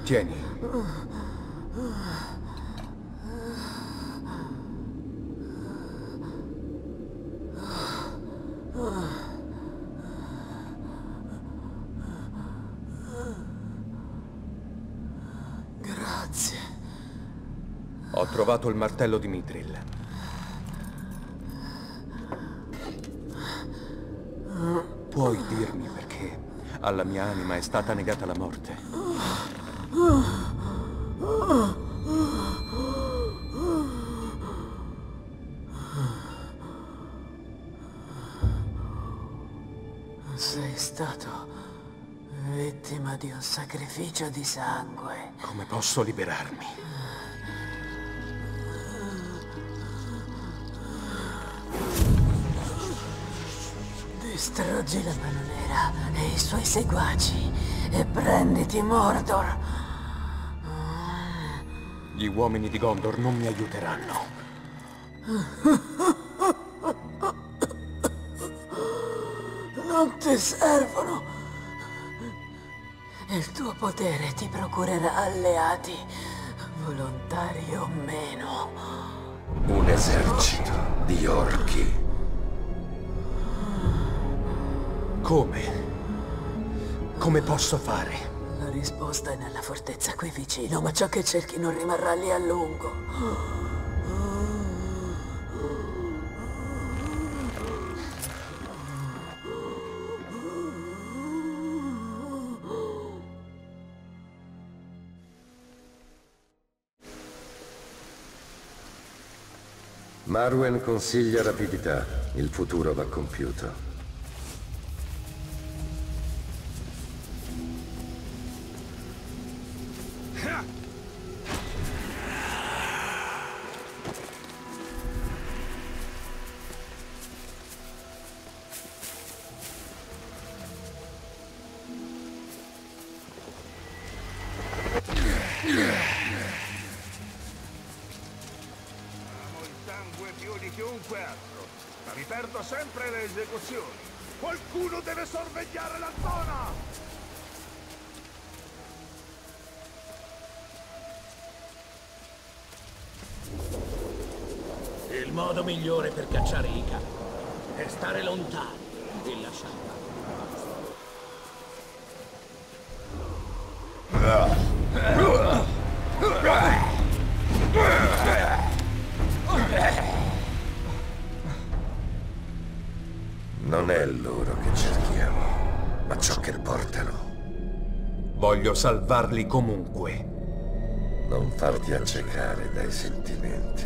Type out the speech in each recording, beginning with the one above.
Tieni. Grazie. Ho trovato il martello di Mithril. Puoi dirmi perché alla mia anima è stata negata la morte? Sei stato vittima di un sacrificio di sangue. Come posso liberarmi? Distruggi la mano nera e i suoi seguaci e prenditi Mordor. Gli uomini di Gondor non mi aiuteranno. Non ti servono. Il tuo potere ti procurerà alleati, volontari o meno. Un esercito di orchi. Come? Come posso fare? La risposta è nella fortezza qui vicino, ma ciò che cerchi non rimarrà lì a lungo. Marwen consiglia rapidità. Il futuro va compiuto. Più di chiunque altro, ma mi perdo sempre le esecuzioni. Qualcuno deve sorvegliare la zona! Il modo migliore per cacciare i cani è stare lontani e lasciare. Non è loro che cerchiamo, ma ciò che portano. Voglio salvarli comunque. Non farti accecare dai sentimenti.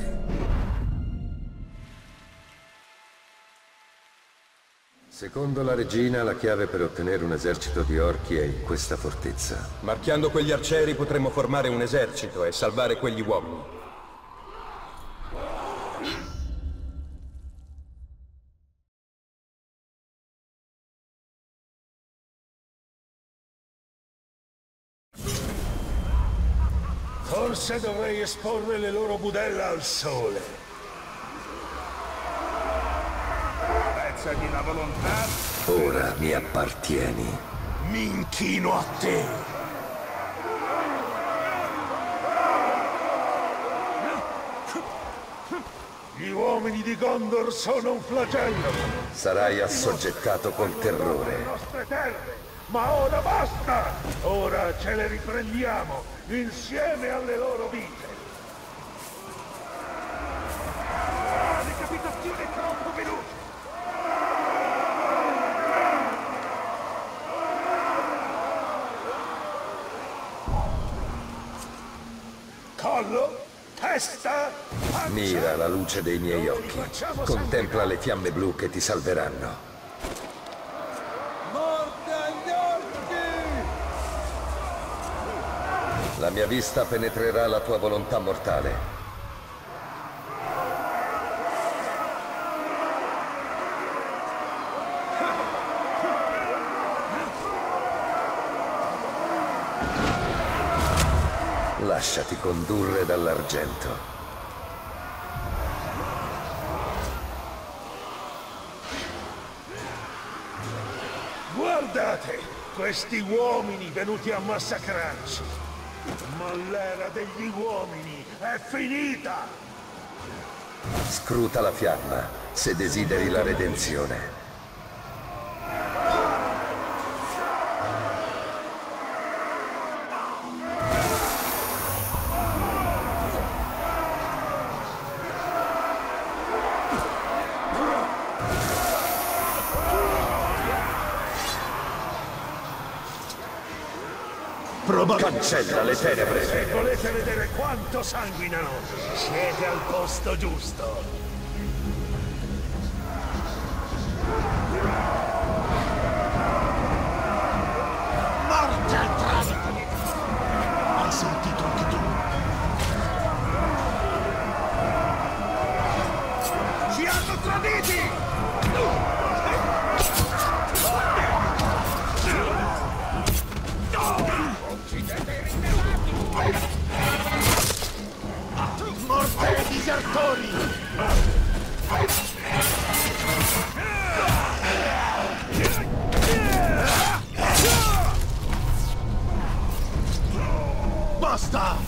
Secondo la regina, la chiave per ottenere un esercito di orchi è in questa fortezza. Marchiando quegli arcieri potremmo formare un esercito e salvare quegli uomini. Forse dovrei esporre le loro budella al sole. Pezza di la volontà. Ora mi appartieni. Mi inchino a te. Gli uomini di Gondor sono un flagello. Sarai assoggettato col terrore. Le nostre terre. Ma ora basta! Ora ce le riprendiamo, insieme alle loro vite! La decapitazione è troppo veloce! Collo, testa, faccia. Mira la luce dei miei occhi. Contempla le fiamme blu che ti salveranno. La mia vista penetrerà la tua volontà mortale. Lasciati condurre dall'argento. Guardate, questi uomini venuti a massacrarci. Ma l'era degli uomini è finita! Scruta la fiamma, se desideri la redenzione. Cancella le tenebre! Se volete vedere quanto sanguinano, siete al posto giusto! Morte al tradito! Hai sentito anche tu? Ci hanno traditi! Morte ai disertori! Basta!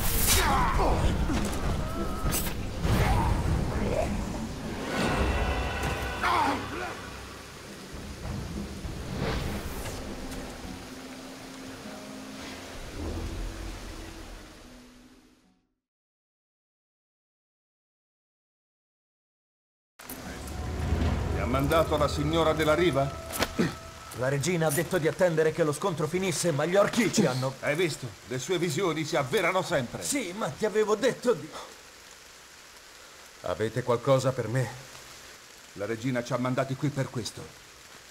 Mandato la signora della riva? La regina ha detto di attendere che lo scontro finisse, ma gli orchi ci hanno... Hai visto? Le sue visioni si avverano sempre. Sì, ma ti avevo detto di... Avete qualcosa per me? La regina ci ha mandati qui per questo.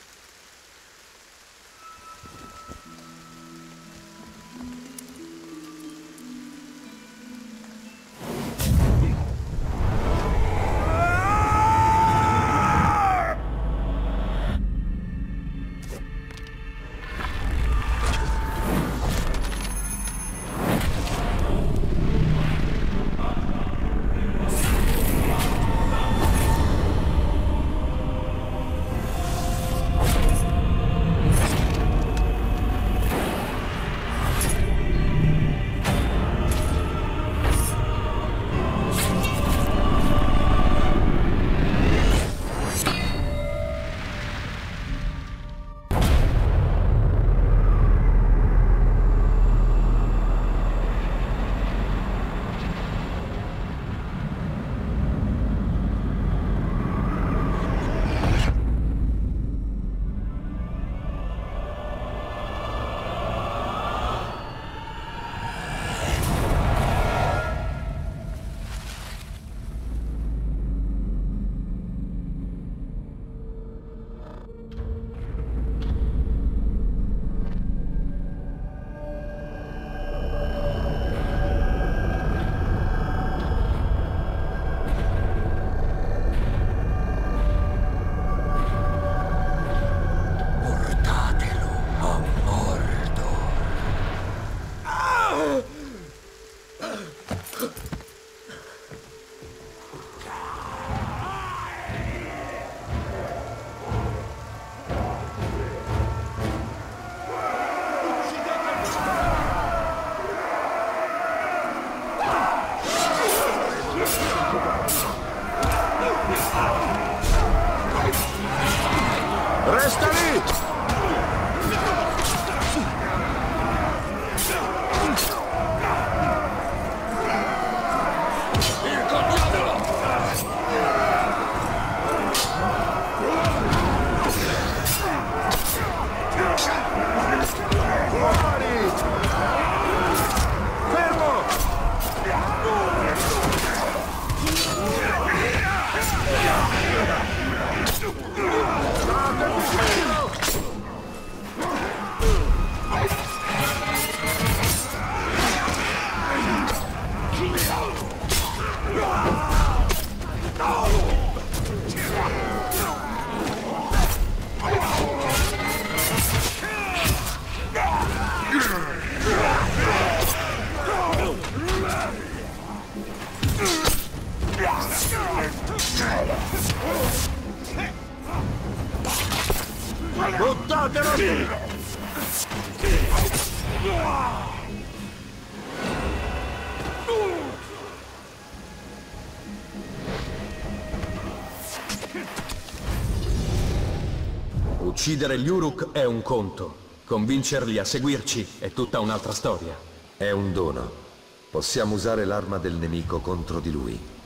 Resta lì! Buttatelo lì! Uccidere gli Uruk è un conto. Convincerli a seguirci è tutta un'altra storia. È un dono. Possiamo usare l'arma del nemico contro di lui.